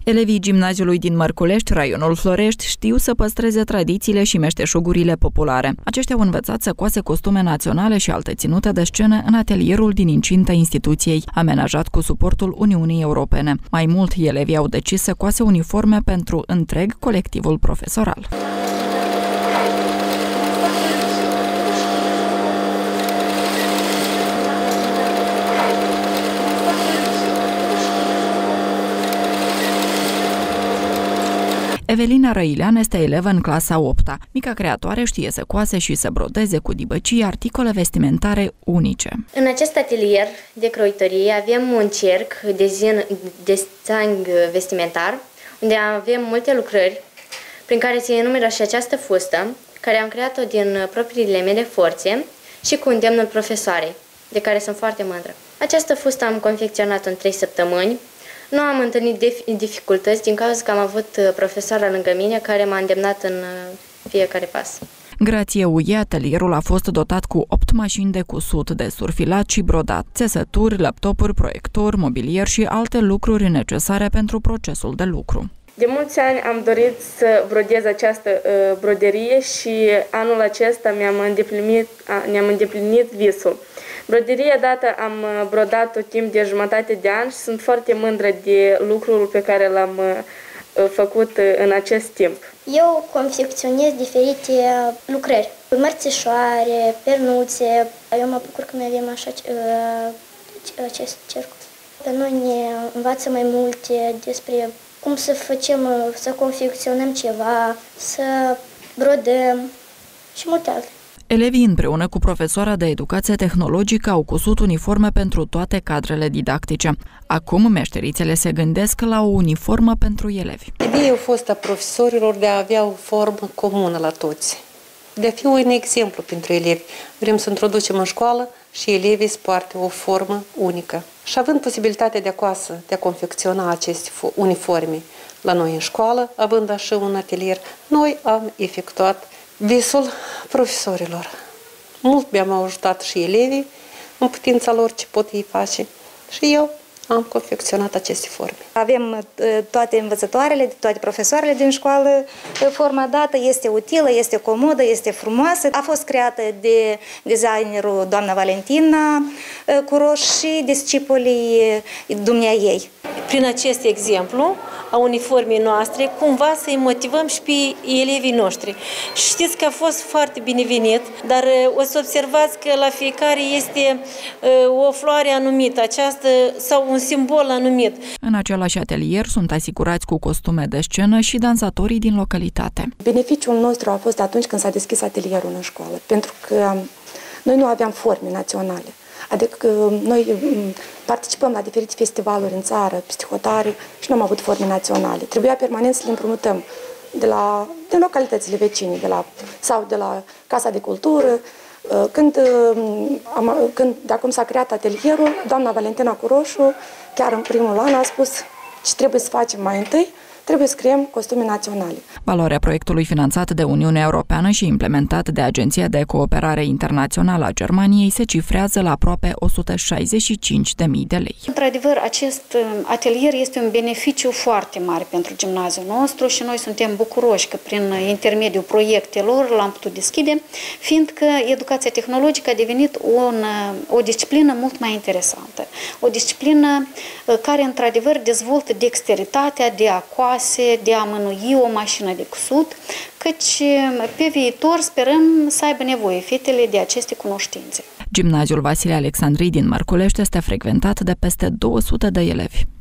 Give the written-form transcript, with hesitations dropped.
Elevii gimnaziului din Mărculești, raionul Florești, știu să păstreze tradițiile și meșteșugurile populare. Aceștia au învățat să coase costume naționale și alte ținute de scenă în atelierul din incinta instituției, amenajat cu suportul Uniunii Europene. Mai mult, elevii au decis să coase uniforme pentru întreg colectivul profesoral. Evelina Răilean este elevă în clasa 8-a. Mica creatoare știe să coase și să brodeze cu dibăcii articole vestimentare unice. În acest atelier de croitorie avem un cerc de design vestimentar, unde avem multe lucrări prin care se enumeră și această fustă, care am creat-o din propriile mele forțe și cu îndemnul profesoarei, de care sunt foarte mândră. Această fustă am confecționat-o în 3 săptămâni. Nu am întâlnit dificultăți din cauza că am avut profesoara lângă mine care m-a îndemnat în fiecare pas. Grație ei, atelierul a fost dotat cu 8 mașini de cusut, de surfilat și brodat, țesături, laptopuri, proiectori, mobilier și alte lucruri necesare pentru procesul de lucru. De mulți ani am dorit să brodez această broderie și anul acesta ne-am îndeplinit visul. Broderia dată am brodat-o timp de jumătate de an și sunt foarte mândră de lucrul pe care l-am făcut în acest timp. Eu confecționez diferite lucrări, mărțișoare, pernuțe. Eu mă bucur că noi avem așa acest cerc. Pe noi ne învață mai multe despre cum să facem, să confecționăm ceva, să brodăm și multe altele. Elevii împreună cu profesoara de educație tehnologică au cusut uniforme pentru toate cadrele didactice. Acum meșterițele se gândesc la o uniformă pentru elevi. Ideea a fost a profesorilor de a avea o formă comună la toți, de a fi un exemplu pentru elevi. Vrem să introducem în școală și elevii să poarte o formă unică. Și având posibilitatea de a confecționa aceste uniforme la noi în școală, având așa un atelier, noi am efectuat visul profesorilor. Mult mi-am ajutat și elevii în putința lor ce pot ei face și eu am confecționat aceste forme. Avem toate învățătoarele, toate profesoarele din școală. Forma dată este utilă, este comodă, este frumoasă. A fost creată de designerul doamna Valentina Curoș și discipolii dumneaei. Prin acest exemplu a uniformei noastre, cumva să-i motivăm și pe elevii noștri. Și știți că a fost foarte binevenit, dar o să observați că la fiecare este o floare anumită, aceasta sau un simbol anumit. În același atelier sunt asigurați cu costume de scenă și dansatorii din localitate. Beneficiul nostru a fost atunci când s-a deschis atelierul în școală, pentru că noi nu aveam forme naționale. Adică noi participăm la diferite festivaluri în țară, psihotare și nu am avut forme naționale. Trebuia permanent să le împrumutăm din localitățile vecine, sau de la Casa de Cultură. Când de acum s-a creat atelierul, doamna Valentina Curoșu, chiar în primul an, a spus ce trebuie să facem mai întâi, trebuie să creăm costume naționale. Valoarea proiectului finanțat de Uniunea Europeană și implementat de Agenția de Cooperare Internațională a Germaniei se cifrează la aproape 165.000 de lei. Într-adevăr, acest atelier este un beneficiu foarte mare pentru gimnaziul nostru și noi suntem bucuroși că prin intermediul proiectelor l-am putut deschide, fiindcă educația tehnologică a devenit o disciplină mult mai interesantă. O disciplină care, într-adevăr, dezvoltă dexteritatea de a coase, de a mânui o mașină de cusut, căci pe viitor sperăm să aibă nevoie fetele de aceste cunoștințe. Gimnaziul Vasile Alexandrii din Mărculești este frecventat de peste 200 de elevi.